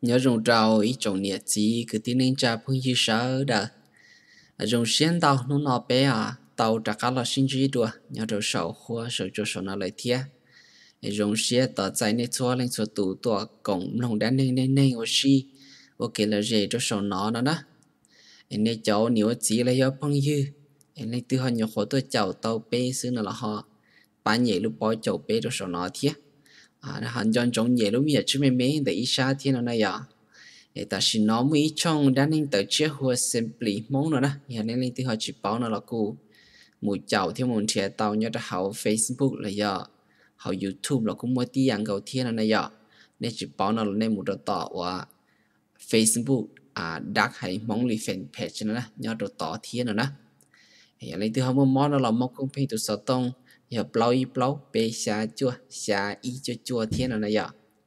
nhớ rồng trào ý trồng nhiệt gì cứ tin nên cha phong như sợ đờ rồng xiên tàu nó nọ bé à tàu trả cá là sinh trí đùa nhớ đầu sầu khua sầu cho sầu nó lại thiệt rồng xiên tàu chạy nên xóa lên xóa tủ tọa cổng lòng đá nên ở xí ok là gì cho sầu nó đó nên cháu nếu chỉ là do phong như nên từ họ nhiều khổ tôi cháu tàu bé xứ nó là họ bán nhẹ lúc bỏ cháu bé cho sầu nó thiệt hắn chọn trong nhẹ lúc giờ chứ mấy để ý xa thiên nó này à ta chỉ nói mấy trong đã nên tới chia hoa simply mong nữa đó nhà nên lên từ họ chỉ bảo nó là cô một cháu theo một trẻ tàu nhớ đã học Facebook là giờ học YouTube là cũng mới tí ăn cầu thiên nó này giờ nên chỉ bảo nó là nên một đợt tỏ và Facebook đăng hay mong lì fan page nữa nhớ đợt tỏ thiên nữa nhà lên từ họ mong nó là mong công pay từ sáu tông giờ blow bê xa ý chua thiên nó này giờ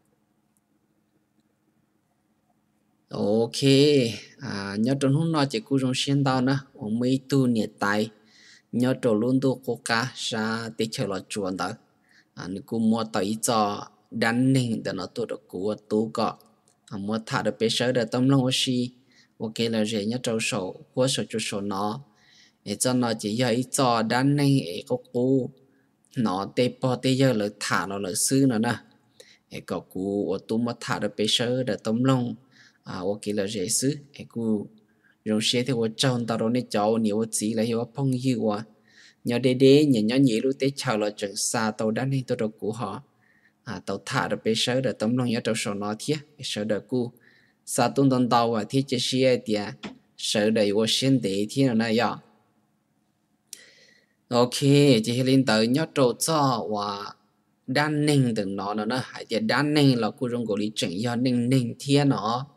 ok nhớ trong hôm nọ chỉ cú trong xuyên tao nữa ông mấy tu nhiệt tài nhớ trong luôn tu cố cá sa để chờ là chuồn đó nếu cú mua tới cho đan ninh để nó tu được cú tu cọ mua thả được bé sớ được tâm lòng oxy ok là gì nhớ trong sổ của sổ cho sổ nó để cho nó chỉ giờ ít cho đan ninh ấy có cú nó tê po tê giờ là thả nó là sư nữa nè ấy có cú tu mua thả được bé sớ được tâm lòng ok là dễ xứ ấy cô rồi xe theo我trong tao đó nên cháu nhiều chỉ là hiểu phong yêu nhớ đế nhớ nhớ lúc tết chào là trường xa tàu đã nên tôi đâu của họ tàu thả được bé sớ được tấm lòng nhớ tàu sổ nó thiết sớ được cô xa tung tông tàu thiết chế xe thì sớ đầy của xin để thiên là này à ok chỉ lên tới nhớ trâu cho và đan ninh từ nó nữa hãy chỉ đan ninh là cô trong cổ lý chỉnh do ninh thiên nó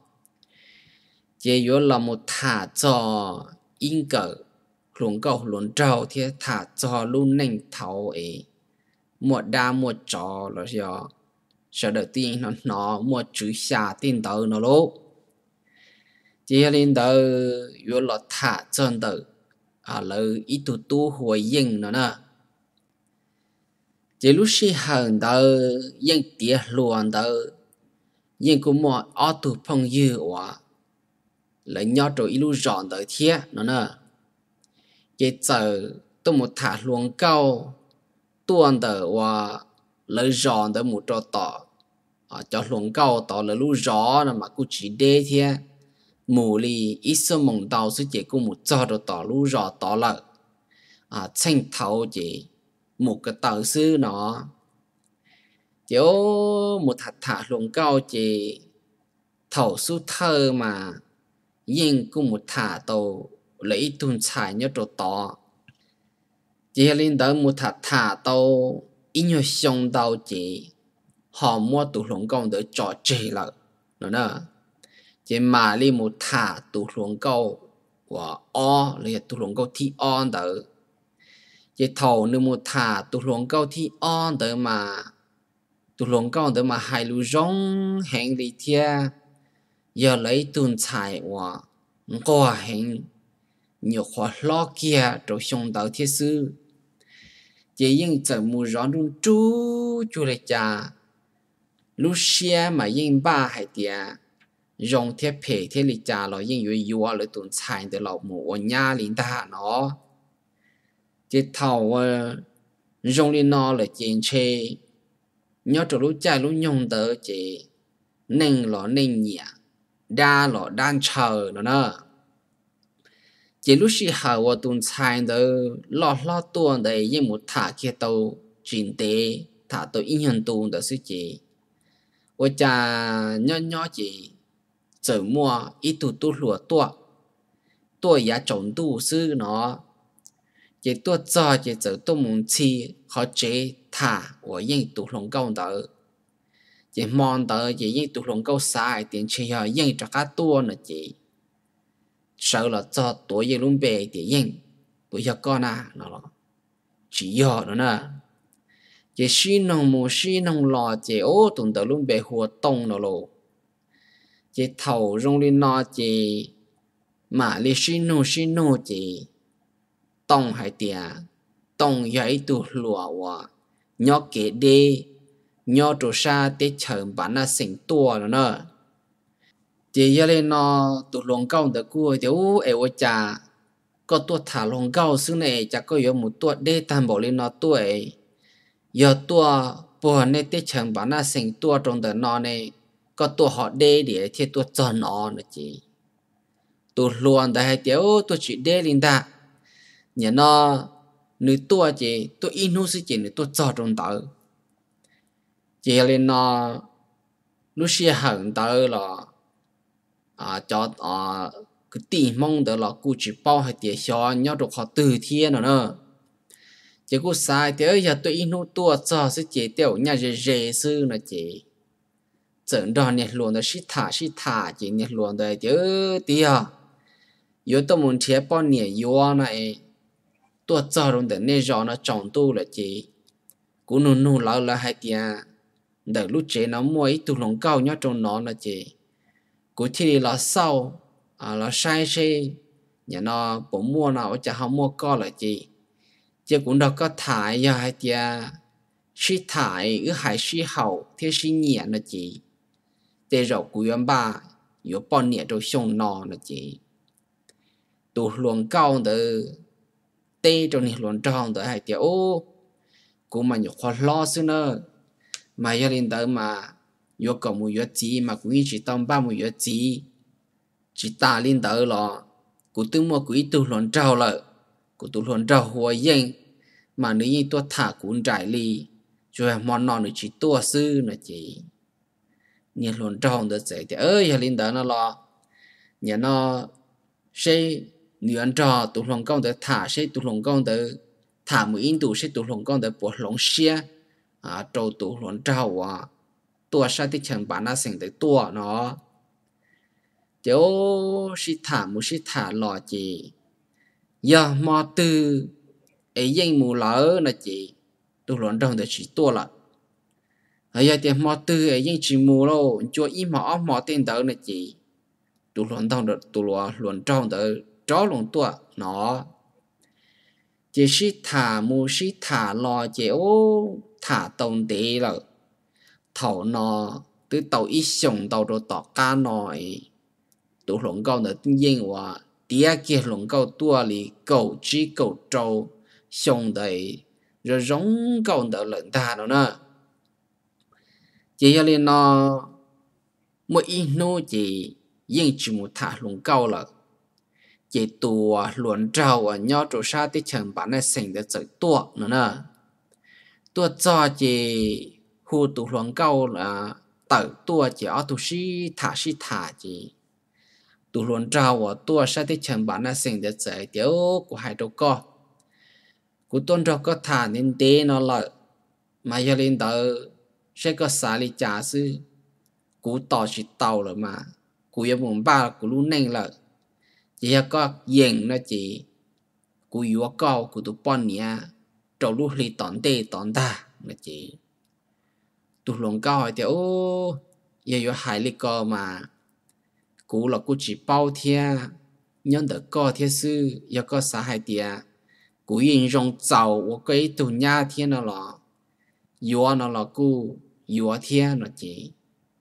chỉ yếu là một thả cho in cờ luồng cầu luồng trâu thì thả cho luôn ninh thấu ấy một đa một trò là do sau đầu tiên nó một chữ xa tin tờ nó lố chỉ lên tờ yếu là thả chân tờ lời ít tu hồi yên nữa nè chỉ lúc khi hờn tờ yên tiệt luôn tờ yên cũng một ở tu phong dư lấy nhau rồi ilu rọn tới thiệt nó nè cái giờ tôi một thả luồng cao tuôn tới và lấy rọn tới một trò tỏ cho luồng cao tỏ là lu rõ là mà cũng chỉ đê thiệt mù li ít sớm mong đào sẽ chỉ cũng một trò đồ tỏ lu rõ tỏ là tranh thấu chỉ một cái tờ sư nó kiểu một thả luồng cao chỉ thầu su thơ mà yên cũng một thả tàu lấy tuần xài nhớ trò tỏ chỉ lên tới một thả tàu ít nhiều xong tàu chỉ họ mua tủ lồng công để trò chơi lại nữa chỉ mà đi một thả tủ lồng câu và lấy tủ lồng câu thi đó chỉ thầu nếu một thả tủ lồng câu thi đó mà tủ lồng câu đó mà hai lũ rong hẹn đi thia giờ lấy tuần xài và có hẹn nhiều khoa lo kia rồi xong tàu thiết sư chỉ những giờ mùa gió luôn chú lại cha lúc xe mà những ba hay tiệt rong thiết phê thiết lịch cha lo những yếu lấy tuần xài để lọc mùa nhà linh ta nó chỉ thầu rong lên nó là chuyện chê nhớ cho lúc cha lúc nhung tới chỉ nên nhẹ đa lo đan chờ nó chỉ lúc khi họ vào tuần xài đó lo tuần đấy nhưng một thả kia tàu chuyển tế thả tàu in hình tuần đó sư chị và cha nhỏ chị chờ mua ít tu lúa tua giá trồng tu sư nó chỉ tua cho chỉ chờ tu muốn chi họ chế thả và những tu lồng câu đó chỉ mong đó chỉ những tu lồng câu sai tiền chơi họ những cho các tua nữa chị sợ là cho tuổi gì luôn về thì yên bây giờ con nó chỉ giờ nữa nè chỉ xí nông lò chỉ ô tuần tới luôn về hồ tông nó lộ chỉ thầu rong lên nó chỉ mà li xí nông chỉ tông hay tiệt tông giấy tu lùa và nhớ kế đê nhớ trổ sa để chờ bán là sinh tua nữa nè chỉ giờ lên nó tụ lòng cao được cua thì ô eo cha có tua thả lòng cao xứ này chắc có yếu một tua đê tam bảo lên nó tuổi giờ tua bữa nay tết chẳng bán na sinh tua trong đời nó này có tua họ đê để thì tua tròn nó nữa chị tụ luôn đại tiểu tua chỉ đê lên ta nhà nó nữ tua chị tua in hú sĩ chị nữ tua tròn trong đời chị lên nó lúc xưa hận đời là cho cái tiền mong được là cô chỉ bao hay tiền cho nhau được họ từ thiên rồi nữa chỉ cô sai thì giờ tôi in hô tua cho sẽ chỉ tiểu nhà dễ sư là chỉ整到你乱的是他chỉ你乱的就对啊有的门前包年有啊那多造成的那让那长度了chỉ cô nụ lão là hai tiền đợi lúc chế nó mua ít tụ lòng cao nhau trong nó là chỉ cô thì là sau là sai xe nhà nó bố mua nào chả không mua co là chỉ chứ cũng đâu có thải ya hai tia sĩ thải ư hải sĩ hậu thế sĩ nhẹ là chỉ để rồi của em ba yếu bọn nhẹ rồi xong nọ là chỉ tụ luồng cao từ tê trong này luồng tròn từ hai tia ô cũng mà nhiều khó lo xưa nữa mà gia đình tới mà yếu cầu một yếu gì mà cũng chỉ tầm ba một yếu gì chỉ ta lên tới là cũng từng mua quỹ tụ luồng trào lại của tụ luồng trào hoa yên mà nếu như tôi thả cuốn trải ly rồi món nọ nữa chỉ tua sư nữa chỉ nhìn luồng trào được dễ thì ơi gia đình tới nó lo nhà nó sẽ nếu ăn trò tụ luồng công tới thả sẽ tụ luồng công tới thả một in tụ sẽ tụ luồng công tới bộ luồng xe trâu tụ luồng trào tua sao thì chẳng bán nó thành tới tua nó chỗ sĩ thả một sĩ thả lò chỉ giờ mò từ ấy dân mù lỡ là chỉ tôi luận trong để chỉ tua là ở giờ thì mò từ ấy dân chỉ mù đâu cho im mò tên đó là chỉ tôi luận trong được tôi luận trong để cho luận tua nó chỉ sĩ thả mù sĩ thả lò chỉ ô thả tông để là thầu nó từ tàu ít sống tàu rồi tỏ cá nói tụ luận cao的英话第二个luận cao tua li cầu chỉ cầu trâu xong đầy rồi giống cao的lợn ta đó nè chỉ cho nên nó mỗi ít nô chỉ yên chỉ một thả luận cao là chỉ tụ luận trâu nhau chỗ xa thì chẳng bán này sinh được tới tua nữa nè tua cho chỉ khu tụ luận cao là tự tua chỉ ở tụ sĩ thả chỉ tụ luận trào tua sa thì chẳng bán là sinh được dễ tiểu của hai đầu co của tôn trào có thả nên đế nó lợi mà giờ lên tới sẽ có xả lý trả sư của tỏ chỉ tàu rồi mà của yêu mùng ba của lúc neng lợi chỉ có dành nó chỉ của yếu cao của tụ bọn nhá trâu lúc lý tỏn tê tỏn ta là chỉ tụ luận cao hỏi tiểu giờ yếu hai lý co mà cú là cú chỉ bao thiên nhân được có thiên sư yêu có xã hai tia cú yên rong giàu của cái tụ nhà thiên nó là yếu nó là cú yếu thiên nó chỉ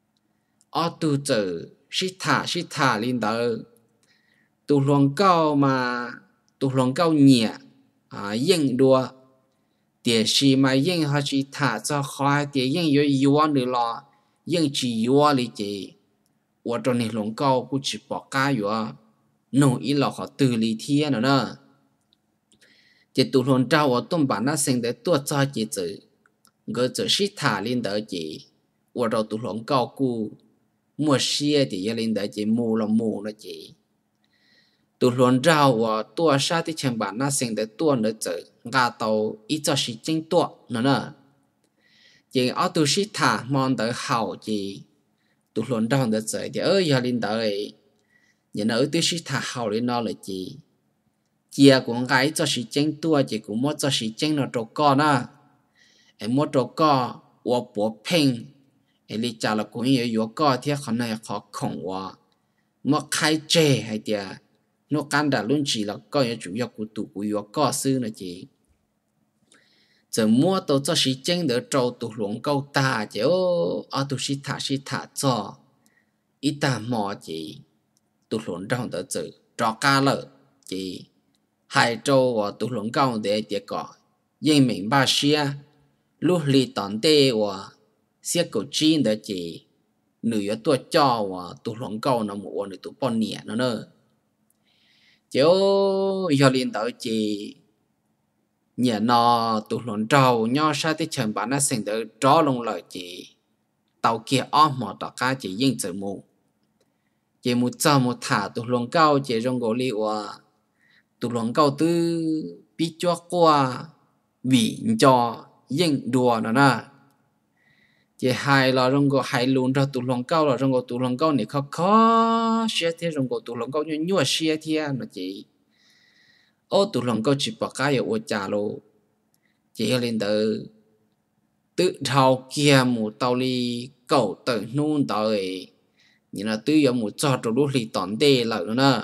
ở tụ tử sĩ thả lên đó tụ luận cao mà tụ luận cao nhẹ yên đua địa sĩ mà yên họ chỉ thả cho khỏi địa yên yếu nữa là yên chỉ yếu lý chỉ我这里龙高不去报家园，弄一老好对立天了呢。这都龙找我东把那生的多早几子，我就是他领导的，我这都龙高顾，莫些的也领导的木了的，都龙找我多少的钱把那生的多了子，俺到一早是真多了呢。这俺都是他忙得好的。tụ luận trong được rồi thì ơi giờ lên tới nhà nó tôi sẽ thả hậu lên nó là gì chia của gái cho sĩ tranh tua chỉ cũng muốn cho sĩ tranh nó trâu con á em muốn trâu con và bố pin em đi trả là cũng như yếu con thì khả năng khó khổng quá mà khai chế hay tiệt nó căn đã luôn chỉ là coi như chủ yếu của tụ của yếu con sư là gì giờ mua tàu cho sĩ tranh được trâu tụ luận câu ta chứ ở tụ sĩ thả cho ít ta mò chỉ tụ luận trong tờ chữ trò ca lợ chỉ hai châu và tụ luận cao để tiệt cỏ nhưng mình ba xia lúc lì tòn tê và xia cổ chín để chỉ nửa tua cho và tụ luận cao nó một nửa tụ bọn nhẹ nó nữa chiếu giờ liên tới chỉ nhẹ nó tụ luận trâu nhau sao tới trường bản nó sinh tới tró lông lợi chỉ tàu kia ôm mỏ tàu cá chỉ yên chữ mù chỉ một giờ một thả tụ luận cao chỉ trong gỗ li và tụ luận cao tư bị cho qua vì cho yên đùa nó nè chỉ hai là trong gỗ hai luôn ra tụ luận cao là trong gỗ tụ luận cao này khó xe thế trong gỗ tụ luận cao như nhua xe thế nó chỉ ô tụ luận cao chỉ bỏ cái ở trà lô chỉ lên từ tự thao kia một tàu li cầu tự nôn tới như là tự do một trò trò lúc li tòn tê lại nữa nè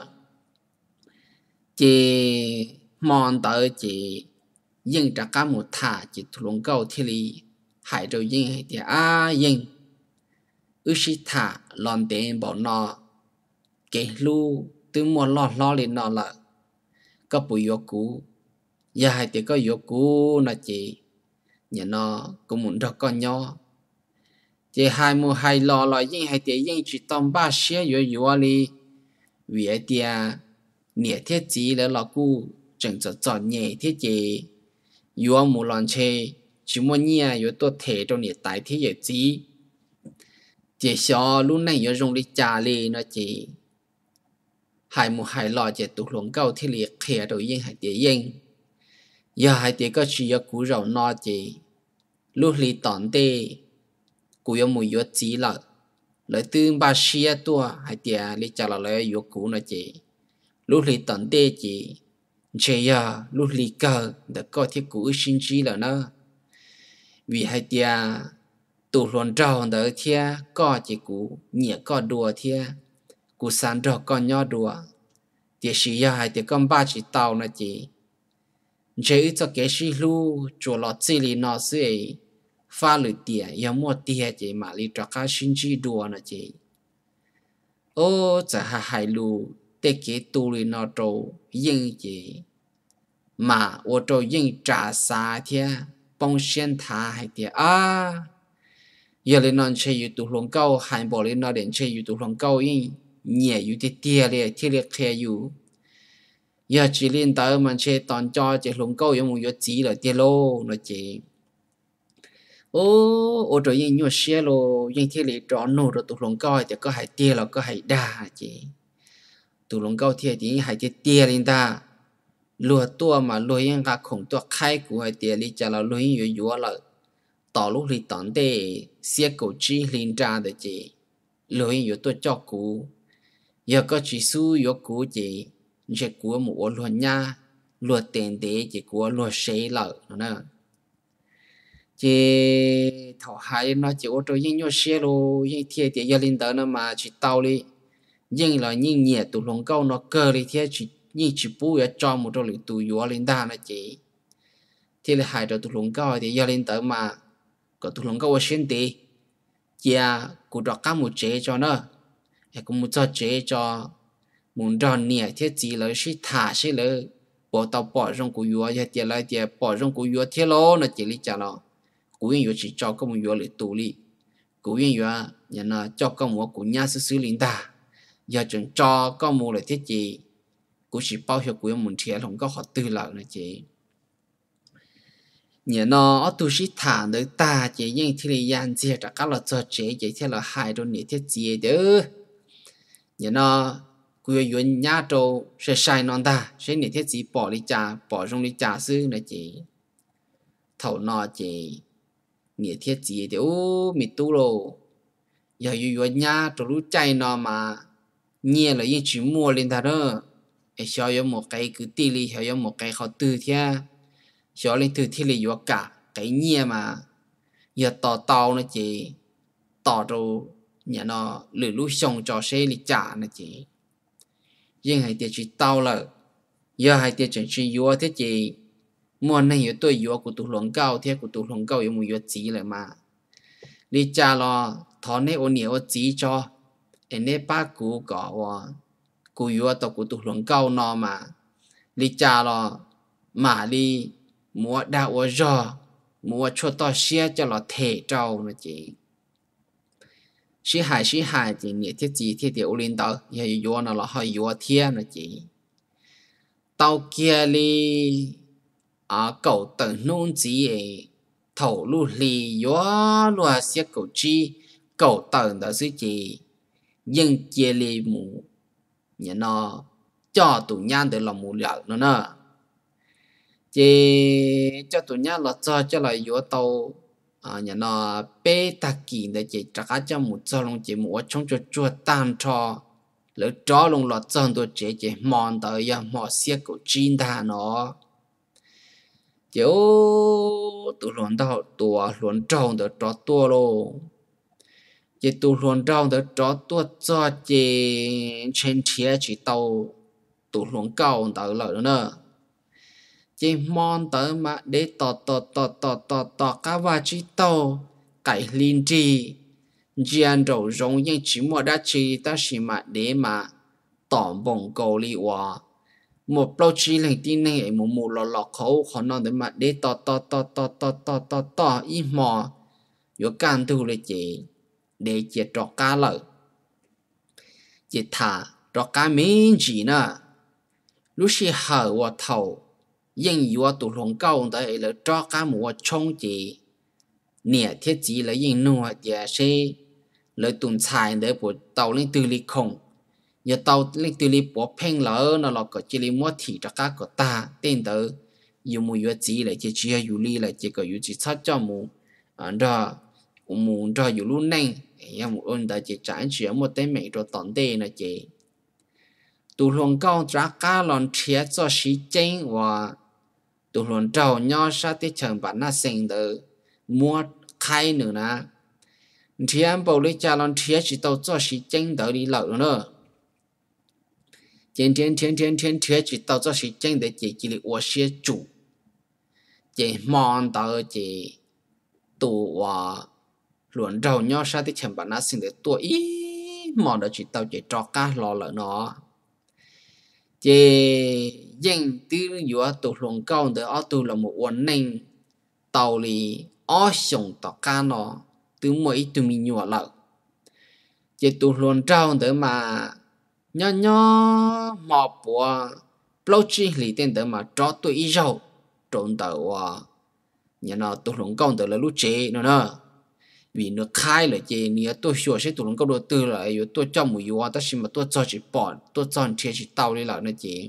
chỉ mòn tới chỉ nhưng trả cả một thả chỉ thủ lông cầu thì li hải rồi nhưng hay thì nhưng ư sĩ thả lòn tiền bỏ nó cái lu từ một lo lên nó là có bùi yếu cũ giờ hay thì có yếu cũ là chỉ nhà nó cũng muốn được con nhỏ chỉ hai mùa hai lò lò nhưng hai tiếng nhưng chỉ tóm ba xe yếu yếu li vì ai tia nhẹ thiết gì là lò cũ chẳng cho chọn nhẹ thiết gì yếu mù lòn chê chỉ muốn nhẹ yếu tôi thể trong nhẹ tại thiết yếu gì chỉ cho lúc này yếu dùng đi trả li nó chỉ hai mùa hai lò chỉ tụ luồng cao thiết liệt khẽ rồi nhưng hai tiếng nhưng giờ hai tiếng có chỉ yếu cũ rau no chỉ lúc li tòn tê cú yếu mùi yếu chỉ là lấy tương ba xia tua hai tia li trả là lấy yếu cũ nó chỉ lúc li tòn tê chỉ chơi ya lúc li cờ để có thiết cũ sinh chi là nó vì hai tia tụ luận trâu đỡ thia có chỉ cũ nhẹ có đùa thia cú san trâu con nhỏ đùa tia xì ya hai tia con ba chỉ tàu nó chỉ chơi cho cái xì lu chỗ lọt chỉ li nó sẽ pha lưỡi tiền, yêu mua tiền chỉ mà đi cho các sinh chi đùa nó chỉ, ô giờ hai lù, để cái tu lì nó trâu yên chỉ, mà ô trâu yên trả xa thế, bông sen thả hay thế giờ lên nó chơi yêu tu long cao, hai bộ lên nó đến chơi yêu tu long cao yên, nhẹ yêu thì tiền liền, thì liền khe yêu, giờ chỉ lên tới mà chơi toàn cho chơi long cao yêu một yêu chỉ là tiền lô nó chỉ ô trời yên nhua xe lô yên thế lý tròn nô rồi tụ lông cao thì có hải tia là có hải đa chị tụ lông cao thì hải tia lên ta lùa tua mà lùa yên cả khổng tua khai của hải tia lý chả là lùa yên yếu yếu là tỏ lúc lý tỏn tê xe cổ chi lên ra được chị lùa yên yếu tua cho cú giờ có chỉ su yếu cú chị chỉ của một lùa nha lùa tiền tế chỉ của lùa xe lợ nữa chỉ thọ hai nó chỉ ô tô nhưng nhớ xe lô nhưng thiệt thì gia đình đó nó mà chỉ tàu đi nhưng là nhưng nhẹ tụ lông câu nó cơ đi thiệt chỉ nhưng chỉ bù ở trong một chỗ lưỡi tụ yếu lên đa nó chỉ thì là hai chỗ tụ lông câu thì gia đình đó mà có tụ lông câu ở trên tí chia cũng đọc các một chế cho nó cũng một cho chế cho muốn tròn nhẹ thiệt gì là sẽ thả sẽ là bỏ tàu bỏ trong củ yếu thì tiền lại tiền bỏ trong củ yếu thiệt lô nó chỉ lý trả nó cú yên yếu chỉ cho có một yếu để tụ li cú yên yếu nhà nó cho có một cú nhà sư linh ta giờ chuẩn cho có một là thiết gì cú chỉ bao hiệu cú yên muốn thiệt không có họ tư lợi này chị nhà nó tu sĩ thả tới ta chỉ nhưng thì là yan chia ra các là cho chế chỉ theo là hai đôi nịt thiết gì đó nhà nó cú yên nhà trâu sẽ sai non ta sẽ nịt thiết gì bỏ đi trả bỏ trong đi trả sư này chị thầu nọ chị nghĩa thiết gì thì ô mi tu rồi giờ yêu nhà tôi lúc chạy nó mà nhẹ là những chuyện mua lên thật đó để cho yêu một cái cứ tì li cho yêu một cái họ từ thế cho lên từ thì li yêu cả cái nhẹ mà giờ tỏ tàu nó chỉ tỏ rồi nhà nó lử lúc xong cho xe li trả nó chỉ nhưng hai tiền chỉ tàu là giờ hai tiền chỉ yêu thế chỉ mua này yếu tôi yếu của tụ lông cao thế của tụ lông cao yếu một yếu chỉ lại mà đi cha lo thọ này ô nhiều chỉ cho em nè ba cú có wa cú yo tao cú tu luồng cao nó mà li cha lo mà li mua đạo wa jo mua cho tao xe cho nó thể trâu nó chỉ sĩ hại thì nhiệt thiết gì thiết điều linh đạo hay yo nó là hay yo thiên nó chỉ tao kia li cậu tận nôn gì ấy thầu lu lì yo lúa xe cậu chi cậu tận đó sự chỉ nhưng chia li mù nhà nó cho tụi nhan để làm mù lợn nữa nè chỉ cho tụi nhan là cho là yo tàu nhà nó bê ta kỳ để chỉ trả cả cho một cho luôn chỉ một trong cho chua tan cho lỡ cho luôn là chân tôi chỉ mòn tới ya mò xe cậu chín ta nó kiểu tụi luận đâu tụi luận trâu được cho tua luôn chỉ tụi luận trâu được cho tua cho chỉ trên chia chỉ tàu tụi luận cao tới lợi nữa chỉ mòn tới mà để tọt cá va chỉ tàu cải linh trì gian đầu rong nhưng chỉ mua đã chỉ ta chỉ mà để mà tỏm bông cầu li hòa một bao chi lần tin này một lọ khẩu khó nói đến mà để tọt im mò có can thu lại chỉ để chỉ trọ cá lợi chỉ thả trọ cá miếng gì nè lúc xí hở và thầu nhưng yếu tụ lòng cao đấy là trọ cá mua冲chỉ nè thiết chỉ là nhưng nua để sẽ lợi tuần xài để bộ tàu lên từ lịch không giờ tàu lên từ lịch bộ phèn lỡ nó là có chỉ li mua thịt cho cá của ta tên đó yêu mua yếu chỉ là chỉ chia yêu li là chỉ có yếu chỉ sát cho mua đó mua đó yếu luôn nè em mua ơn đã chỉ trả chuyện một tên mẹ rồi tận đây là chỉ tụ lòng cao trả cá lon chia cho sĩ chính và tụ lòng trâu nhau sát tới trường bản na sinh được mua khai nữa nè thiên bảo lý cha lon thiên chỉ tàu cho sĩ chính đỡ đi lỡ nữa thiên chỉ tàu cho sĩ chính để chỉ là我些主chỉ mong đỡ chỉ tụ và luận đầu nhau sao thì chẳng bạn nào sinh được tuổi mong đỡ chỉ tàu chỉ cho cá lò lỡ nó chỉ dân tư yếu tụ luận cao để ở tụ là một vấn đề tàu li ở sông tàu cá nó từ mỗi tụi mình nhỏ lợ chỉ tụ luận trâu để mà nhỏ mò bùa lâu chi lì tên để mà cho tụi ý rau trộn tàu nhà nó tụ luận cao để là lúc chế nó nè vì nó khai là chế nia tôi sửa sẽ tụ luận cao đầu tư là yếu tôi cho một yếu ta xin mà tôi cho chỉ bỏ tôi cho anh chỉ tàu đi là nó chế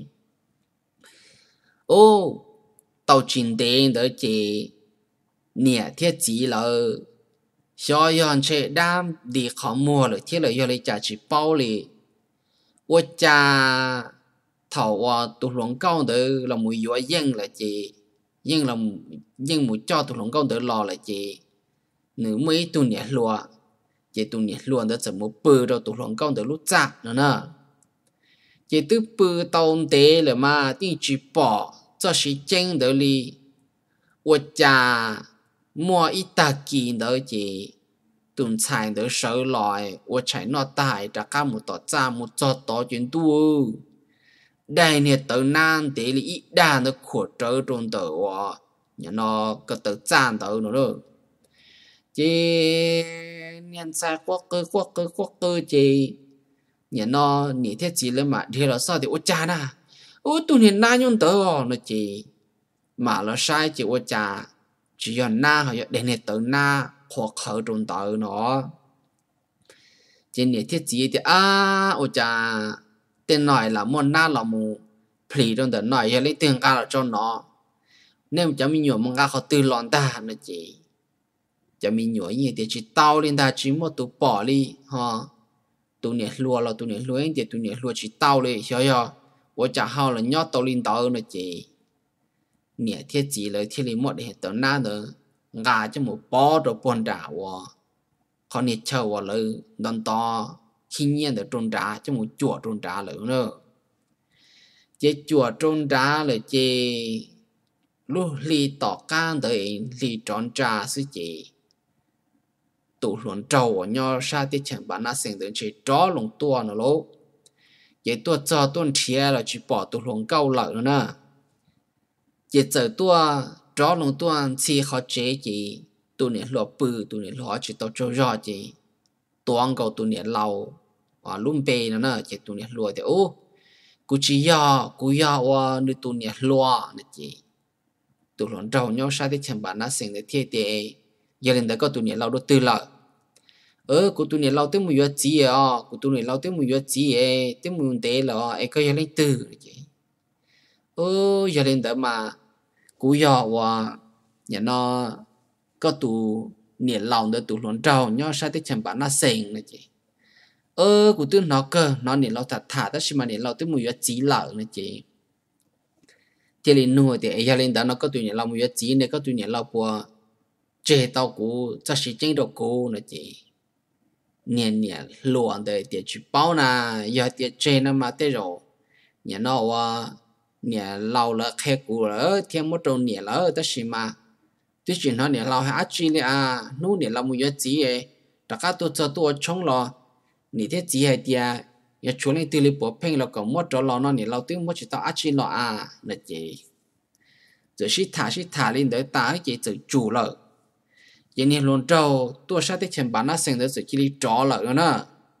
ô tàu chính tiền để chế nè thiết chỉ là小样车单的好摸了，贴了要来家去包哩。我家头独龙高的là mùi gió dân là chị dân là dân mùi cho独龙高的lò là chị nữ mấy tu nhẹ lùa chị tu nhẹ lùa đó sẽ một bự đâu独龙高的lúc chạc nữa nè chị từ bự tàu tế là mà đi chỉ bỏ cho sĩ chân đó li 我家mua ít ta kỳ đó chị tuần菜的手来我才那大大家một tỏ ra một cho tỏ chuyện tu đây nè tớ nan để lý ít đa nó khổ trở trong tớ wa nhà nó có tớ chan tớ nữa đó chị nhân sai quốc cơ chị nhà nó nhỉ thế chị lên mà thì là sao thì ô cha na ô tu hiện na nhon tớ nó chị mà là sai chị ô cha chỉ là na họ để nè tớ na khó khởi trong tớ nó trên nhỉ thế chị thì ô cha tên nói là muốn na là mu phì trong tớ nói lấy tiền ca là cho nó nên cho mình nhổ mong ca họ từ lon ta nó chị cho mình nhổ như thế chỉ tao lên ta chỉ một tụ bỏ đi ha tụ nhẹ lùa là tụ nhẹ lùa anh thì tụ nhẹ lùa chỉ tao lên hiểu chưa我chả hao là nhót tao lên tao nó chị nhẹ thiết chỉ lời thiết lý một để tao na nữa gà cho một bó đồ bồn đảo họ nhẹ chờ lời đòn to khi nhiên được trôn đá cho một chùa trôn đá nữa chế chùa trôn đá là chế lúc lì tỏ can tới lì tròn trà sư chị tụ luận trâu ở nhau sa tiết chẳng bán na sinh đến chỉ chó lồng tua nó lố vậy tua cho tuần chia là chỉ bỏ tụ luận câu lợi nữa nè vậy giờ tua chó lồng tua chỉ họ chế chỉ tụ này lọ bự tụ này lọ chỉ tao cho rõ chỉ tuang cầu tụ này lâu à lùm bê nữa nè chỉ tụ này lọ thì ô cú chỉ cú và nữ tụ này lọ nè chỉ tụ luận trâu nhau sa tiết chẳng bán na sinh đến thiệt để giờ lên đó có tụ này lâu đó từ lợi của tụi này lâu tới 10 giờ gì của tụi này lâu tới 10 giờ gì tới 10 giờ là ai có giờ lên từ giờ lên đó mà cú giờ và nhà nó có tụi này lâu đó tụi lớn trâu nhau sao tới chẳng bán nó sành này chị của tụi nó cơ nó này lâu thật thà đó mà này lâu tới 10 giờ gì lợ này chị thì lên nuôi thì giờ lên đó nó có tụi này lâu 10 giờ gì này có tụi này lâu qua chế tao cú cho sĩ tranh đồ cú này chị niên luồn de để chỉ bao na giờ để chơi nó mà thế rồi nhà nó nhà lâu là khai cũ rồi thêm một trâu nhà là đó xí mà tuy nhiên nó nhà lâu hay chỉ là nu nhà lâu một giờ gì ấy tất cả tôi chống lo nị thế gì hay dia giờ chú lên từ lấy bộ phim là có một trâu lo nó nhà lâu tiếng một chỉ tao chỉ lo là gì giờ sĩ thả lên đấy ta chỉ tự chủ lợi vậy nên luôn trâu tôi sẽ tiếp nhận bán nó sinh tới sự chỉ đi chó lợi nữa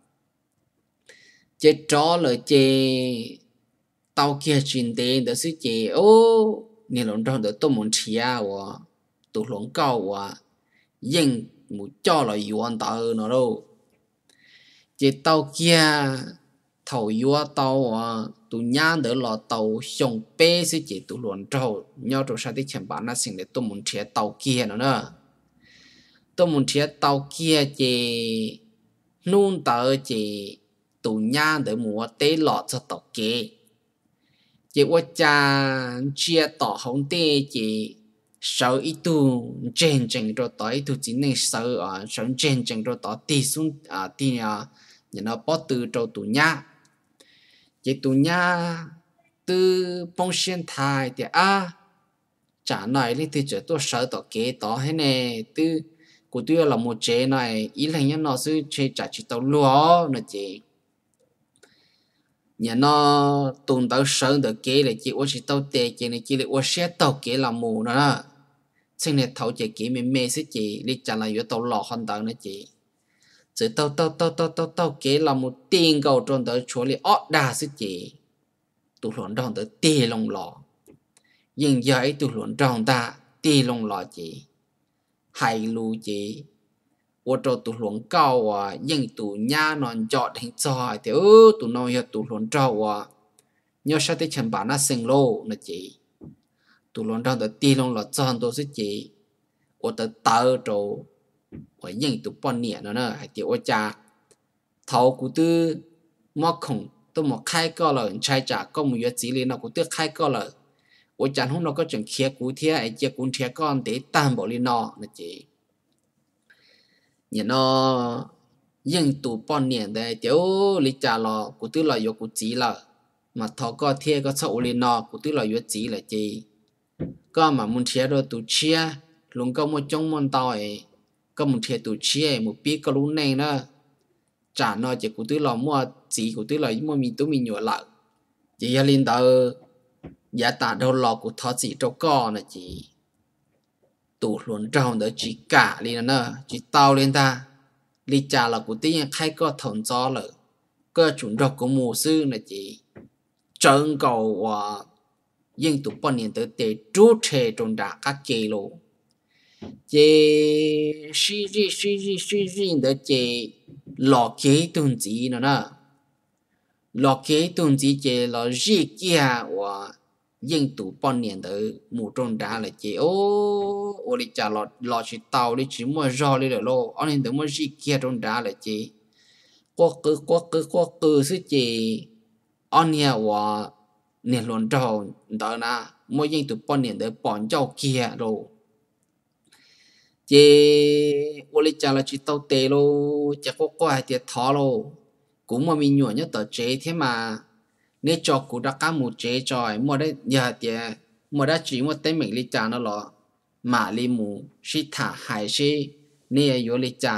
chế chó lợi chế tàu kia chuyển đến tới sự chế nên luôn trâu tới tôi muốn chia và tôi luôn cao và nhưng một cho là yuan tàu nó đâu chế tàu kia thầu yuan tàu và tôi nhang tới là tàu xong bê sự chế tôi luôn trâu nhau tôi sẽ tiếp nhận bán nó sinh tới tôi muốn chia tàu kia nữa tôi muốn chia tàu kia chỉ nôn tờ chỉ tụ nhà để mua tế lọ cho tàu kia chỉ qua cha chia tàu không tê chỉ sợ ít tu trên trên rồi tới tu chỉ nên sợ sợ trên trên rồi tới tì xuống tì nhà nó bỏ từ trong tụ nhà chỉ tụ nhà từ bông sen thái thì trả này đi thì chỉ tôi sợ tàu kia tàu hay nè từ của tôi là một chế này ý là nhân nó sẽ chế trả chỉ tàu lúa nó chị nhà nó tồn tại sơn được kế là chỉ ở chỉ tàu tệ chỉ này chỉ là ở xe tàu kế là mù nữa xin này thầu chỉ kế mình mê sẽ chị đi trả lại ở tàu lọ hoàn toàn nữa chị chỉ tàu kế là một tiền cầu tròn tới chỗ li ót đa sẽ chị tụ luận tròn tới tiền lông lọ nhưng giờ ấy tụ luận tròn ta tiền lông lọ chị hay lu chị ô tô tụ luận cao nhưng tụ nhà non chọn hình trò thì tụ nói là tụ luận trâu nhớ sao tới chân bản nó sinh lô là chị tụ luận trâu tới ti long là chọn tôi sẽ chị ô tô tờ trâu và nhưng tụ bọn nhẹ nó nè hay tiểu ô cha thầu của tư mắc khổng tôi một khai co là trai trả có một việc gì liền nó của tư khai co là ô cha không nó có chuyện kia của thế ai chia cũng thế con để tam bảo liền nó là chị nhà nó nhưng tụ bọn niệm đây tiểu lý trả lò của tư là yếu của chỉ là mà thọ có thiê có sậu lên nó của tư là yếu chỉ là gì có mà muốn chia rồi tụ chia luôn có một trong môn tao ấy có một thiê tụ chia một biết có lúc này nữa trả nó chỉ của tư là mua chỉ của tư là mua mình tụ mình nhỏ lại chỉ là lên tao giá tạ đâu lò của thọ chỉ cho con là chỉ tụ luôn trong đó chỉ cả lên nữa chỉ tao lên ta lý trả là của tiếng khai có thằng gió là cơ chuẩn đọc của mùa sư là chỉ trơn cầu và nhưng tụ bọn niệm tới để trút thề trong đã các chế lộ chế suy ri đó chế lọ kế tuần gì nữa nè lọ kế tuần gì chế lọ ri kia và nhưng tụ bọn niệm tới mùa trong đã là chế ô lý trả lọ chỉ tàu đi chỉ mua rò đi được lô anh em tới mua ri kia trong đã là chế quá cứ sự chế anh nhà và niệm luận trâu đó na mỗi những tụ bọn niệm tới bọn châu kia rồi chế ô lý trả là chỉ tàu tê lô chỉ có hai tiệt thọ lô cũng mà mình nhồi nhất tờ chế thế mà nếu cho cụ đã cá một chế trời mua đấy giờ thì mua đã chỉ mua tên mình lý trả nó là mà lý mù sĩ thả hải sĩ nên yếu lý trả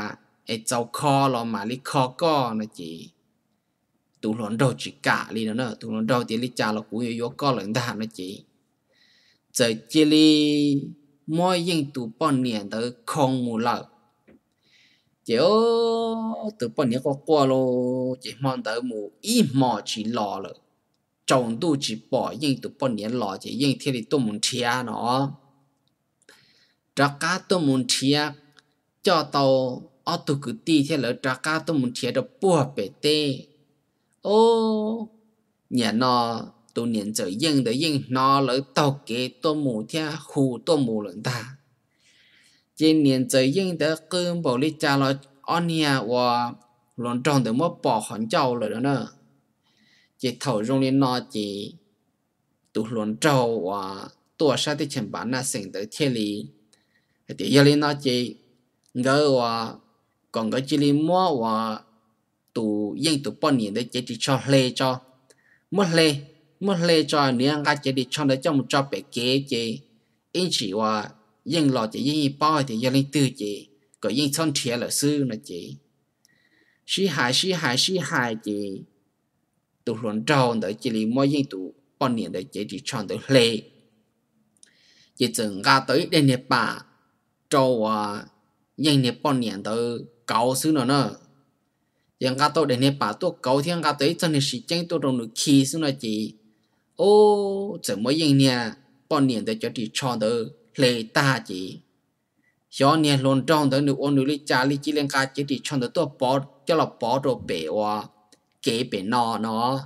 ai cháu kho lo mà li kho co nó chỉ tụ luận đầu chỉ cả li nữa tụ luận đầu thì li cha là cũng yếu co lần ta nó chỉ giờ chỉ li mỗi những tụ bọn niệm tới không mù lợ chỉ từ bọn niệm qua lo chỉ mong tới mù ít mò chỉ lò rồi trồng tu chỉ bỏ những tụ bọn niệm lò chỉ những thế thì tôi muốn chia nó trả cá tôi muốn chia cho tàu ở tụ cứ ti thế là trả cá tôi muốn chia được bùa bể tê ô nhà nó tụ niệm giờ những để những nó lỡ tàu kế tôi muốn theo khu tôi muốn lần ta trên niệm giờ những để cơm bảo lý cha là anh nhà và lần trong để mất bỏ hòn châu rồi đó nữa chỉ thầu trong lên nó chỉ tụ lần châu và tua sát thì chẳng bán là sinh tới thiên lý thì giờ lên nó chỉ ngỡ và còn cái chỉ lên mua và tụ những tụ bao nhiêu đấy chỉ cho lê cho mất lê cho nếu ngay chỉ cho đấy trong cho bể kế chỉ in chỉ và những lọ chỉ những bao thì giờ lên tư chỉ có những son thiệt là sư là chỉ sĩ hại chỉ tụ luận trâu đấy chỉ li mỗi những tụ bao nhiêu đấy chỉ cho đấy lê chỉ từng ra tới đây nè bà trâu và những nè bao nhiêu đấy cao sư nữa yang kata để nè bà tôi cao thì yang kata ấy chân sĩ chân tôi trong nước khí sư là chỉ ô chỉ mỗi những nè bao nhiêu đấy chỉ cho đấy lê ta chỉ cho nên luôn trong đó nếu ôn lý cha lý chỉ lên cái chỉ trong đó tôi bỏ cho là bỏ đồ bể và kế bể nó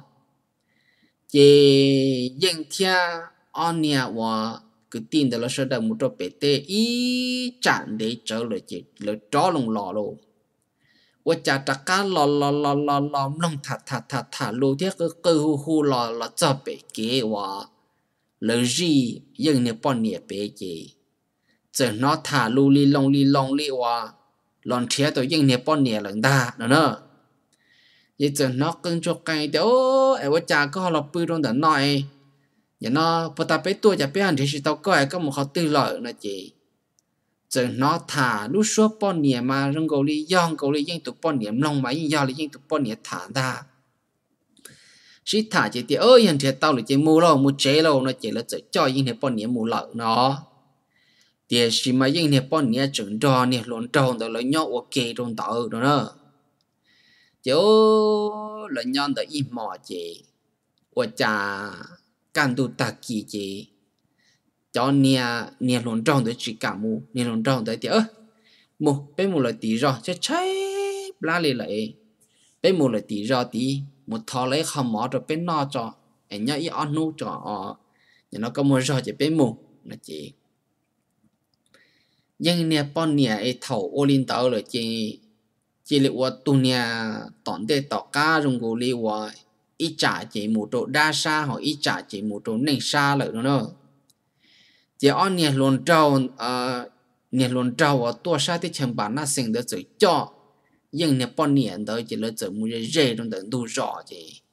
chỉ những thiên anh nhà và cứ tin đó là sẽ được một đồ bể tê ý chẳng để trở lại chỉ là cho lồng lò luôn và cha tất cả lò lông thả lô thiết cái cơ hu lò là cho bể kế và lời gì những này bọn nhẹ bể chỉ giờ nó thả lu li long li wa lon chia tôi những nếp bọn nhẹ lần ta nữa vậy giờ nó cưng cho cái đó ai vợ cha có là bự trong đó nói giờ nó bắt ta bé tuổi giờ bé anh thì tao coi có một họ tư lợi là chị giờ nó thả lu số bọn nhẹ mà rong cầu li những tụ bọn nhẹ long mà những li những tụ bọn nhẹ thả ta chỉ thả chị thì ơi anh thì tao là chị mua lo mua chế lo nó chỉ là cho những nếp bọn nhẹ mua lợi nó thì chỉ mà những nếp bọn nhẹ chuẩn đo nè luận trâu đó là nhau ok trong tàu đó nữa chứ là nhau đó im mò chị và cha can tu ta kỳ chị cho nè luận trâu đó chỉ cả mu nè luận trâu đó thì mu bên mu là tí rồi chứ cháy lá lại bên mu là tí rồi tí một thò lấy không mỏ rồi bên nó cho anh nhớ ý ăn nô cho nó có một rồi chỉ bên mu là chị nhưng nè bọn nè ấy thầu ô linh tàu rồi chỉ liệu tụ nè tỏn để tỏ cá rong gù li wa ít trả chỉ một độ đa sa hoặc ít trả chỉ một độ nền sa lại nữa chỉ on nè luồn trâu ở tua sa thì chẳng bán là sinh được rồi cho nhưng nè bọn nè đó chỉ là giờ mua dễ trong đợt đủ rõ chỉ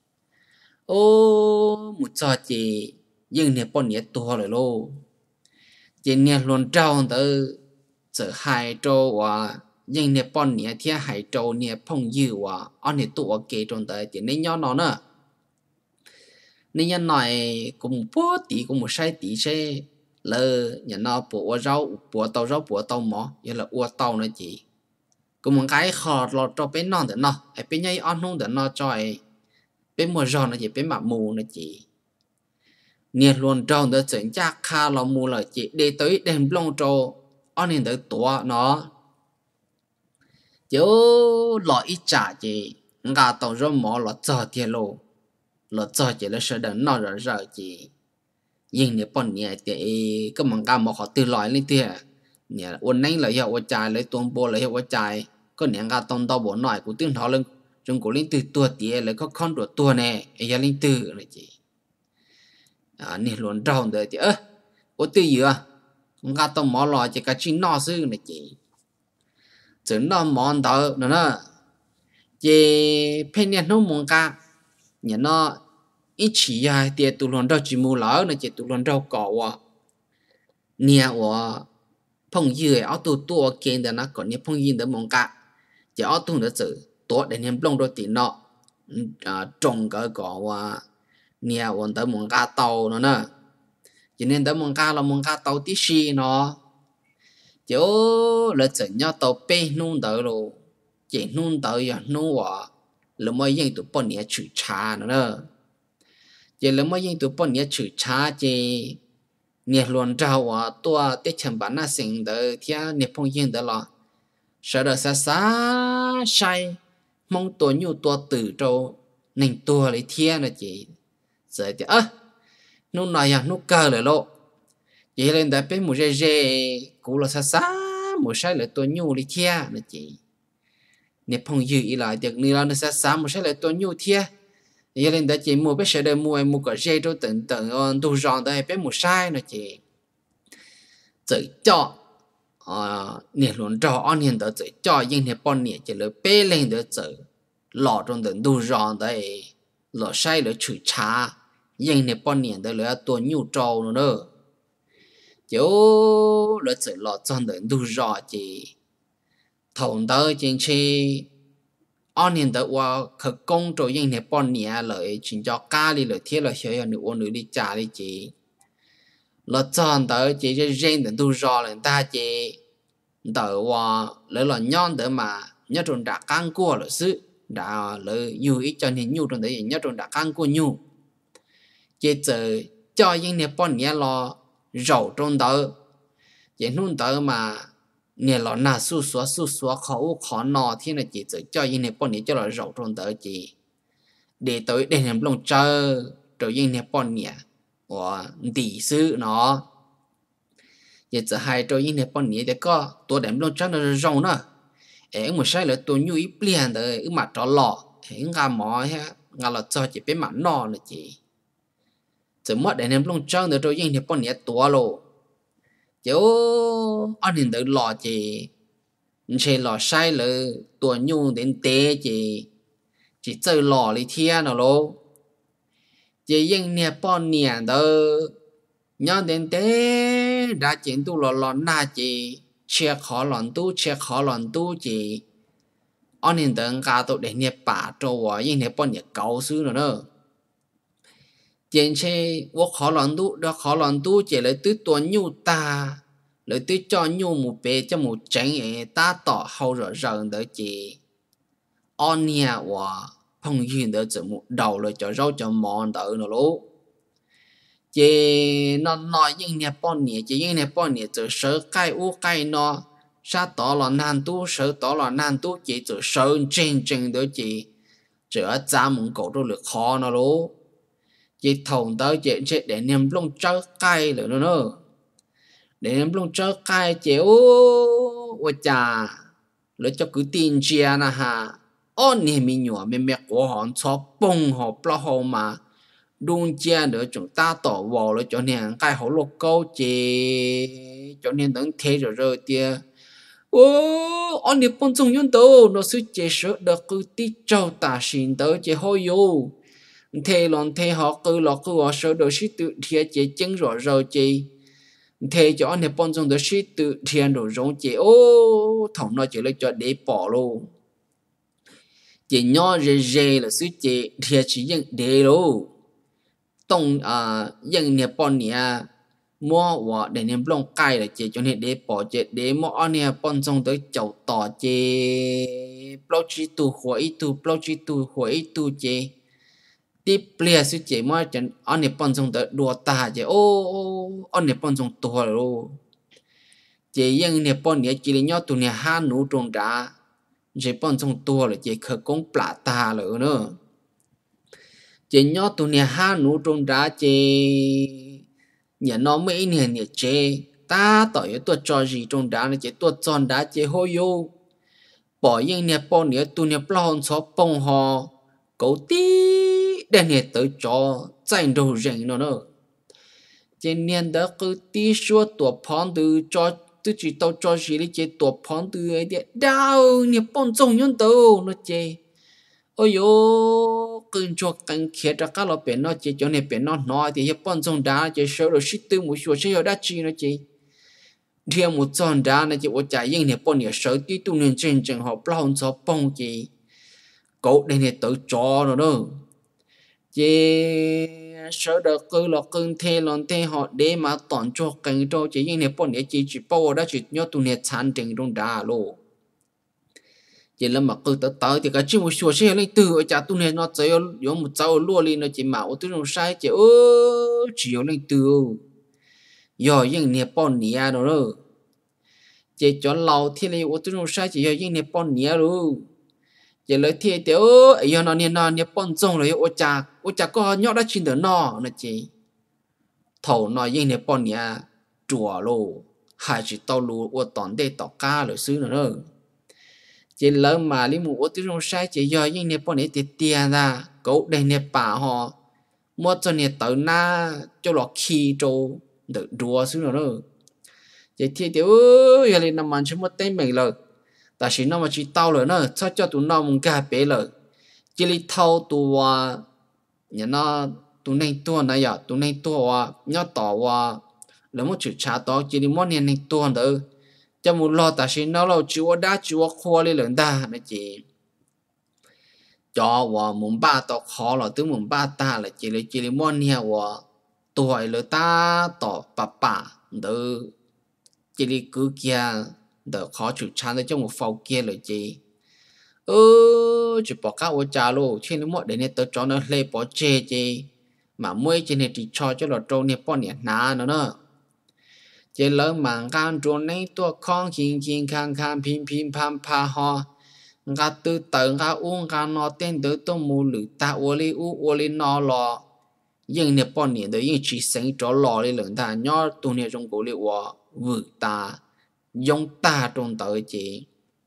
ô một giờ chỉ nhưng nè bọn nè tua rồi lô chỉ nè luồn trâu đó giờ hai trâu và nhưng nè bọn nè thì hai trâu nè phong dư và anh nè tụ kê trong đó chỉ nên nhớ nó nữa nên nhân này cũng bố tí cũng một sai tí xe lơ nhà nó bùa tàu mỏ vậy là ua tàu nữa chị cũng một cái khó lọt cho bên non để nó ai bên nhây ăn không để nó cho ai bên mùa gió nó chỉ bên mặt mù nữa chị nè luôn trong đó chuyển chắc kha là mù là chị để tới đèn lông trâu anh nên tới tua nó chứ lọ ít trả chị ngà tàu rồi mỏ lọ chờ tiền lô lọ chờ chị là sẽ đợi nó rồi chị nhưng nếu bọn nhẹ thì có mong cả một họ từ loại lên tiền nhẹ ôn nãy là hiệu trái lấy tuôn bò lấy hiệu trái có nhẹ ngà tông tàu bộ nội của tiếng họ lên trong cổ lên từ tua tiền lấy có con đuổi tua nè ấy lên từ này chị nè luôn trâu đời thì ô từ gì ngà tông mỏ lọ chỉ cả chính nó sư này chị chứ nó món đó nữa chị bên nhà nó mong cả nhà nó ít chỉ thì tụi lần đầu chỉ mua lỡ này chỉ tụi lần đầu cỏ nhà phong dừa ở tụi tua kia đó nó còn nhà phong dừa đó mong cả chỉ ở tung được chữ tốt để niệm long đôi tí nọ trồng cái cỏ và nhà bọn tới muốn cá tàu nó nè cho nên tới muốn cá tàu tí xì nó chỗ là chữ nhau tàu bê nung tới rồi chỉ nung tới à nung quả là mới dân tụ bọn nhẹ chữ trà nó nè chỉ là mới dân tụ bọn nhẹ chữ trà chỉ nhẹ luôn trao à tua tết chấm bán na sinh tới thia nhẹ phong dân tới lo sợ được xa xa sai mong tua nhu tua tử trâu nên tua lấy thia là chỉ giờ thì nung này à nung cờ lại lộ chỉ lên đây bên một dây dây cũ là xa xa một sai là tua nhu lấy thia là chỉ nếu phong dư ý lại được như là nó xa xa một sai là tua nhu thia giờ lên đây chỉ mua biết sẽ được mua một cái dây trâu tận tận tu ròn đây bên một sai là chỉ tự cho nè luôn cho anh hiện tại cho những nè bọn nè chỉ là bê lên được tự lọ trong tận tu ròn đây lọ sai là chửi cha những nè bọn nè đây là tua nhu trâu nữa chỗ là tự lọ trong tận tu ròn chỉ thòng tới chính chi anh hiện tại qua khởi công cho những nè bọn nè lợi chính cho cá đi lợi thiết lợi hiểu nữa ôn nữa đi trả đi chỉ là chọn tới chỉ cho riêng tận tu ròn là ta chỉ tờว่าlấy là nhon tới mà nhớ trong đã căng cua là sự đã lấy nhiều ít cho nên nhiều trong đấy nhớ trong đã căng cua nhiều chỉ chờ cho những nè bọn nhẹ lo rầu trong đó chỉ nôn tới mà nè lo na su xóa khó nọ thì là chỉ chờ cho những nè bọn nhẹ cho là rầu trong đó chỉ để tới để làm lòng chờ rồi những nè bọn nhẹ và tỷ sư nó giờ chỉ hai trâu những nè bọn nhẹ để cóตัวđếm luôn chắc là rong nữa ấy một sai là tôi nhu ít liền đấy mà cho lọ ấy ngà mỏ ha ngà là cho chỉ biết mà nọ là chỉ mất để ném luôn chắc được trâu những nè bọn nhẹ tua lô chứ anh nhìn được lọ chỉ lọ sai là tôi nhu đến té chỉ chơi lọ đi thiên nào lô chỉ những nè bọn nhẹ đó nhớ đến thế đã chiến tu lò na chỉ chia khó lòn tu chỉ anh hiện tượng cả tụ để nhập bả trâu và những nhập bọn nhập cao sư nữa chiến chế vô khó lòn tu chỉ lấy tứ tuần nhu ta lấy tứ cho nhu một bề cho một tránh ta tỏ hậu rõ đó chỉ anh nhà và phong hiền đó chỉ một đầu là cho rau cho mòn đó nữa chỉ nó nói những nhà bọn nhẹ chỉ những nhà bọn nhẹ chỉ sợ cái u cái nó sa tỏ là nan tu sợ tỏ là nan tu chỉ sợ chân đó chỉ ở cha muốn cổ đồ lực khó nó lố chỉ thòng tới chỉ để niềm lông chớ cái nữa để niềm lông chớ cái chỉ ô chà lấy cho cứ tin chia na ha ôn niềm mình nhỏ mình mẹ của họ cho bông họ bao họ mà đun chia nữa chúng ta tỏ vào rồi cho nên cái hậu lục câu chỉ cho nên等thế rồi tia anh đi bọn chúng nhân tố nó sẽ chế sợ được cứ tí trâu ta xin tới chế hôi yêu thế lần thế họ cứ họ sợ được sĩ tự thiệt chế chứng rồi chế thế cho anh đi bọn chúng được sĩ tự thiệt rồi giống chế thằng nó chỉ lấy cho để bỏ luôn chế nhỏ rề là sĩ chế thiệt chỉ những để luôn tông dân nè bọn nè mua và để nè lông cay là chế cho nên để bỏ chế để mua anh nè bọn trong tới chậu tỏ chế bao chi tu chế tiếp lia sự chế mua chân anh nè bọn trong tới đùa ta chế anh nè bọn trong tua rồi chế dân nè bọn nè chỉ là nhau tụi nè ha nụ trồng đá chế bọn trong tua là chế khởi công plá ta nữa chế nhỏ tụi nè ha nụ trong đá chế nhà nó mấy nè chế ta tỏi tôi cho gì trong đá này chế tôi chọn đá chế hôi vô bỏ những nè bỏ nè tụi nè plon xóa bông họ cậu tí để nè tới cho dành đồ rảnh nó nữa chế nè đó cứ tí xua tổ phong từ cho tôi chỉ tao cho gì đi chế tổ phong từ ấy đi đau nè bọn trông nhân tao nó chế ôi yo cơn cho căng kia ra các loại biển nó chỉ cho nên biển nó nói thì hiệp bọn trong đá chỉ sợ rồi shit từ một số sẽ đã chi nó chỉ riêng một chọn đá này chỉ ở trái yên này bọn nhà sở tí tu nên trên trường họ bao cho bông chỉ cậu đây này tự cho rồi đó chỉ sở được cứ là cưng thế lon thế họ để mà toàn cho cần cho chỉ yên này bọn nhà chỉ bao đã chỉ nhớ tu này chán trình trong đá luôn chỉ là mà cứ tới thì cái chuyện một số xe lên từ ở cha tu này nó chơi có một cháu lúa lên nó chỉ bảo tôi không sai chỉ chỉ lên từ giờ những này bọn nhà rồi chỉ cho lâu thì là tôi không sai chỉ giờ những này bọn nhà rồi chỉ lấy thì tiểu giờ nó nè bọn trông rồi ở cha có nhóc đã chín được nó chỉ thầu nó những này bọn nhà chùa luôn hai chỉ tàu lúa ở toàn đây tàu cá rồi xứ nữa chỉ lỡ mà lý mù ở trong sai chỉ do những nếp bọn này tiền ra cậu đây nếp bà họ mua cho nếp tới na cho lọ khi trâu được đùa xíu nữa đó chỉ thì tiểu giờ này nằm ăn chỉ một tay mình rồi ta chỉ nó mà chỉ tao rồi nữa cho tụi nó một cái bé rồi chỉ li thâu tụi nhà nó tụi này tua này à tụi này tua nhớ tỏ là một chữ trả tỏ chỉ li món này tua nữa cho một lo ta xin nó lâu chúa đã chúa khoa lên lần ta nó chỉ cho và muốn ba tao khó là từ muốn ba ta là chỉ là món nhà và tuổi là ta tỏ bà đỡ chỉ là cứ kia đỡ khó chịu chán để cho một phòng kia là chỉ chỉ bỏ các ô trà luôn trên mỗi đến này tao cho nó lên bỏ chê chỉ mà mỗi trên này chỉ cho là trâu này bỏ nhẹ ná nữa chỉ lỡ mảng gan trốn này tua con kinh khang pin pam pa ho ngã tư tờ ngã uống ngã nó tên đỡ tôi mua lử ta ô li nó lò nhưng nếu bọn niệm đấy nhưng chỉ sinh cho lò đi lớn ta nhớ tu niệm trong cổ liệu vượt ta dùng ta trong tới chỉ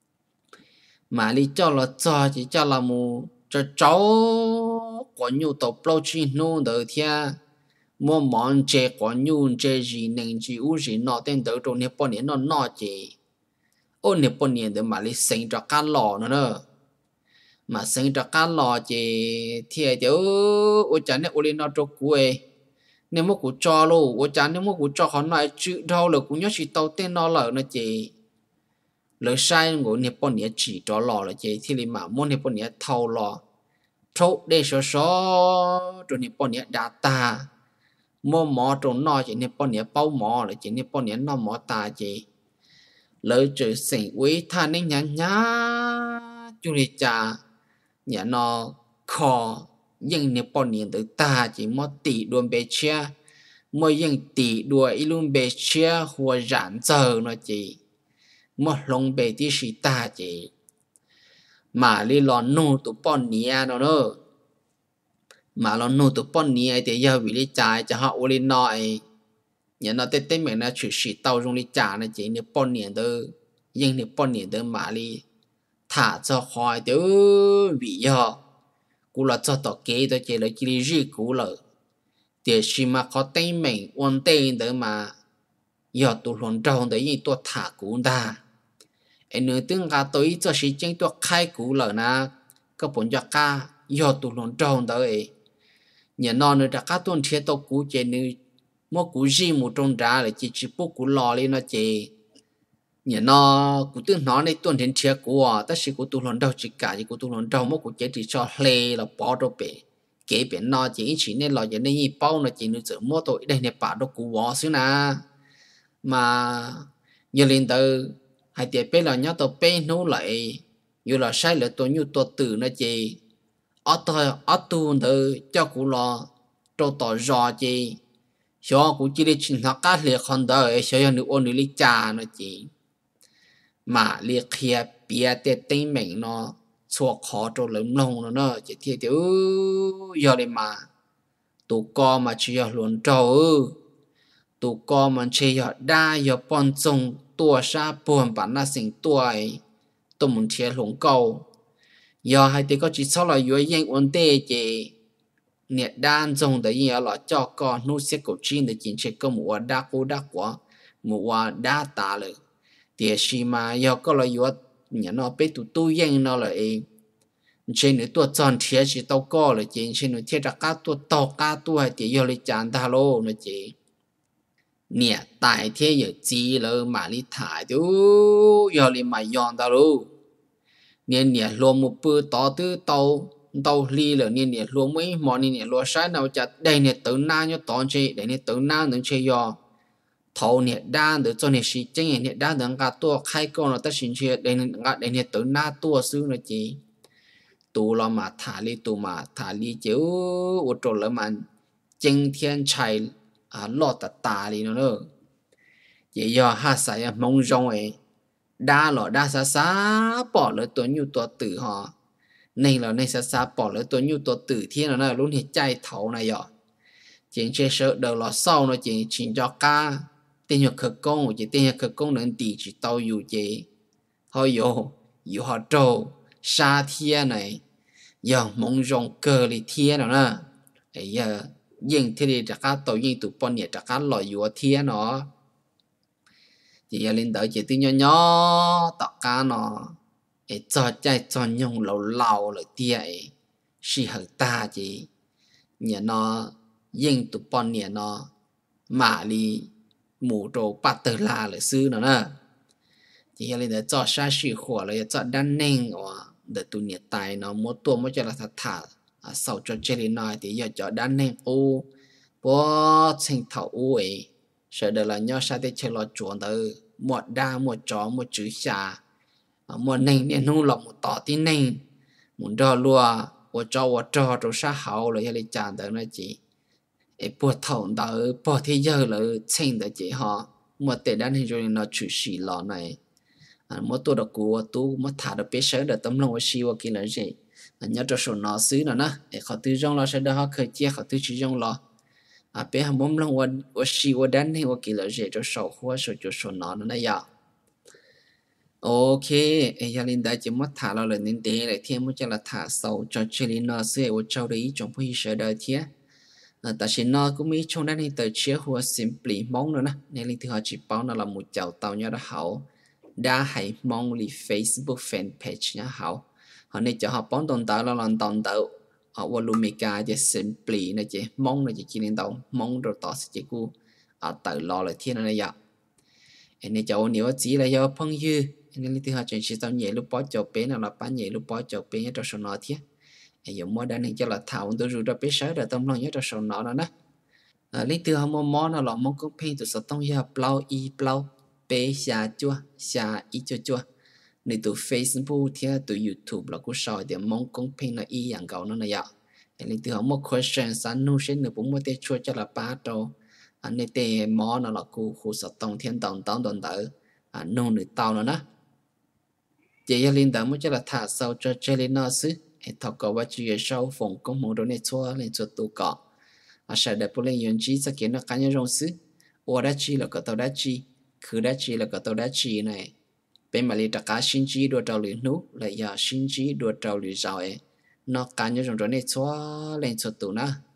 mà đi cho là cho chỉ cho là mu cho cháu có nhu cầu bao chi nô đời thia mua món chế có nhu chế gì nên chỉ u gì nó tên tới trong nếp bọn nó chỉ ô nếp bọn để mà đi sinh cho cá lò nữa mà sinh cho cá lò chỉ thì tiểu ô chán nếp ô lên nó cho cuối nếu mà cụ cho luôn ô chán nếu mà cụ cho họ nói chữ đâu là cụ nhớ chỉ tàu tên nó lỡ nó chỉ lời sai của nếp bọn chỉ cho lò là chỉ thì mà muốn nếp bọn thâu lò thâu để số cho nếp bọn đã ta mua mỏ trong nó chỉ nên bọn nhẹ bao mỏ là chỉ nên bọn nhẹ nó mỏ ta chỉ lỡ chữ sinh quý tha nên nhá chú đi cha nhà nó khó nhưng nên bọn nhẹ tự ta chỉ mua tỷ đuôn bê chia mua nhưng tỷ đùa ý luôn bê chia hùa rãn giờ nó chỉ mua lông bê tí sĩ ta chỉ mà đi lò nô tụ bọn nhẹ nó nữa mà nó nô tụ bọn nhẹ thì giờ bị đi trái cho họ ô lên nói nhà nó tết tết mình là chỉ sĩ tàu trong đi trả này chỉ nếu bọn nhẹ đó nhưng nếu bọn nhẹ đó mà đi thả cho khỏi đó bị giờ cú là cho tao kế đó chỉ là chỉ đi riêng cú là để khi mà có tên mình ổn tên đó mà giờ tụ luận trâu đấy như tụ thả cú ta em nói tiếng cả tôi cho sĩ chính tụ khai cú là na có bốn giờ cả giờ tụ luận trâu đấy nhà nó nữa đã các tuần thiết tao cú chế nữa mua cú gì một trong ra là chỉ bố cú lò lên nó chế nhà nó cú tương nó này tuần đến thiết cú ta chỉ cú tu luận đâu chỉ cả chỉ cú tu luận đâu mua cú chế chỉ cho lê là bỏ đâu bể kế biển nó chỉ nên lò chế nên như bao nó chỉ nữa chở mua tội đây này bảo đâu cú bỏ xíu na mà nhiều lên từ hai tiệt bé là nhớ tao bé nấu lại như là sai là tôi như tôi từ nó chế ở tu nữa cho cụ lo cho tỏ rõ chị cho cụ chỉ để chính thức các liệt con đời cho nữ ôn nữ lý cha nó chị mà liệt kia bia tết tinh mình nó xua khó cho lớn lông nó chỉ thiệt tiểu giờ đây mà tụ co mà chỉ giờ luôn trâu tụ co mà chỉ giờ đa giờ bọn trông tua sa buồn bản là sinh tuổi tôi muốn thiệt lủng cầu giờ hai thì có chỉ sau là dưới những vấn đề chỉ nhiệt đan dùng để như là cho con nuôi sẽ cổ chín để chính trị có một đa quá một đa tảเลยthì khi mà giờ có là dưới nhà nó biết tụi yên nó là trên nữa tụi chọn thiệt chỉ tao có là chỉ trên nữa thiệt là các tụi tao các tụi thì giờ lấy chán ta lô nó chỉ nè tại thế giờ chỉ là mà đi thải đó giờ đi mà dọn tao luôn nè nè luôn một bữa to tư tàu tàu li là nè nè luôn mấy món nè luôn sai nào chặt đây nè tự na nhớ tòn chơi đây nè tự na nữa chơi giờ thầu nè đa được cho nè sĩ chân nè đa được cả tua khai con là tất nhiên chơi đây nè tự na tua xứ là chỉ tụ là mà thả li tụ mà thả li chiếu ô tô là mà chân thiên chạy lọt tà li nữa chỉ do ha sai mong rong ấy đa lọ đa xa bỏ lỡตัวnhiềuตัวtử họ này là này xa bỏ lỡตัวnhiềuตัวtử thiên là luôn hiện chạy thấu này rồi chỉ chế sợ đầu là sau nó chỉ cho ca tên nhật khởi công chỉ tên nhật khởi công nên tỷ chỉ taoอยู่chỉ họอยู่họ trâu xa thiên này giờ mong rong cơ li thiên rồi nè ấy giờ nhưng thế thì chắc tao nhưng tụ bọn nhẹ chắc lọอยู่thiên nó chỉ lên tới chỉ tin nhỏ tọt cá nó ấy cho chạy cho nhung lâu lâu rồi tia ấy chỉ hơi ta chỉ nhà nó nhưng tụ bọn nhà nó mà đi mù trâu bắt tử la rồi xứ nó nè chỉ lên tới cho sa sĩ khổ rồi cho đan neng để tụ nhà tài nó mua tua mua cho là thật thà sau cho chơi lên nói thì giờ cho đan neng u bố sinh thảo u ấy sợ được là nhau sa để chơi lo chuồn tới một đa một chó một chữ xà một nền nên nung lọc một tỏ tí nền muốn cho lùa một trò rồi sa hậu rồi hay chán tới nó chỉ bùa thòng tới bỏ thế giờ là chênh tới chỉ họ một tệ đan hình rồi nó chữ xì lọ này một tôi được của tôi một thả được biết sớm được tấm lòng của siêu kia là gì nhớ cho số nó xứ nó nè họ tư trong lo sẽ được họ khởi chia họ tư chỉ trong lo bé hàng bom lòng của siêu đan hình của kia là gì cho số hoa số nó này vậy ok giờ linh đã chỉ mất thả lo lên đến thế lại thêm một cho là thả sâu cho chơi linh nó sẽ ở trong đấy trong phía sau đời thế tại vì nó cũng mấy trong đó này từ chia hoa simply mong nữa nè nên linh thì họ chỉ bảo nó là một chậu tàu nhau đó hậu đã hãy mong li Facebook fan page nhá hậu họ này cho họ bón tồn tại là làm tồn tại ở Volumika chỉ simply này chỉ mong là chỉ nên tàu mong rồi tỏ sẽ chỉ cu ở tự lo lại thiên này vậy nên cho nếu chỉ là do phong dư nên linh thì họ chỉ tao nhẹ lúc bó chậu bé nào là bán nhẹ lúc bó chậu bé nhớ cho số nó thế dùng mua đan này cho là thảo tôi rồi đó bé sớ rồi tâm lòng nhớ cho số nó đó linh từ họ mua món nào là món cũng pin từ số tông giờ plau y plau bé xà y chua này từ Facebook thì từ YouTube là cũng soi để mong cũng pin là y dạng cầu nó này ạ linh từ họ mua question sẵn nu sẽ được cũng mua tê chua cho là ba trâu anh này tê món nào là khu số tông thiên tông tuần tử nu được tao nữa chỉ linh từ mới cho là thả sau cho chơi lên nó xứ thọ có quá chuyện sau phòng công mong đồ này chua lên chua tu cọ sẽ để bố lên yuan chi sẽ kiến nó cá nhân rong xứ ô đã chi là có tàu đã chi khứ đã chi là có tàu đã chi này bên mà li tất cả sinh chi đua trâu lưỡi nú là giờ sinh chi đua trâu lưỡi giàu ấy nó cá nhân rong đồ này chua lên chua tu na